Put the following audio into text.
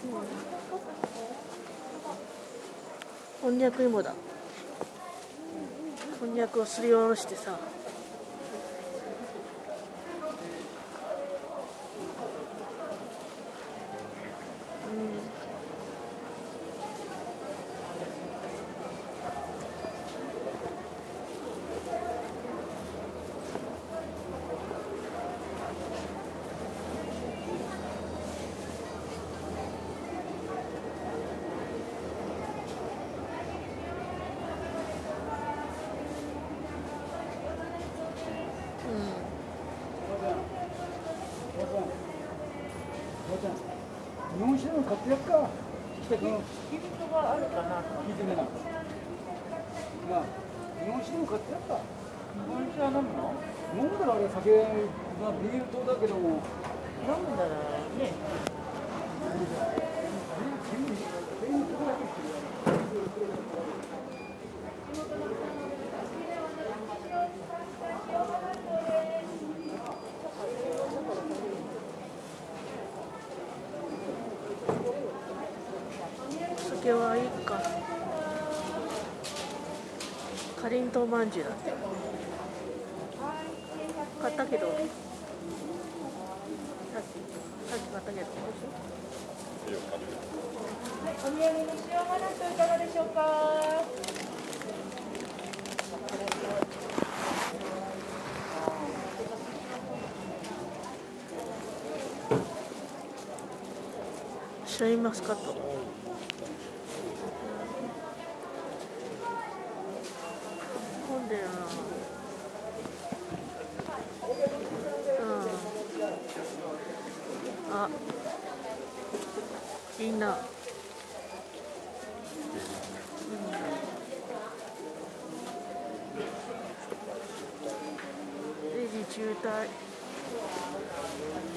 こんにゃく芋だ。こんにゃくをすりおろしてさ。 日本酒でも買ってやっか。 きびとがあるかな。 聞いてみな。なあ、日本酒でも買ってやっか。 日本酒は飲むの？ 飲んだらあれ酒、まあ、ビール糖だけども。 飲んだらね。 酒はいいか。かりんとうまんじゅうだって。買ったけど。さっき買ったけど。 はい、お土産に塩マナスいかがでしょうか。 シャインマスカット。混んでるな。あ、いいな。レジ渋滞。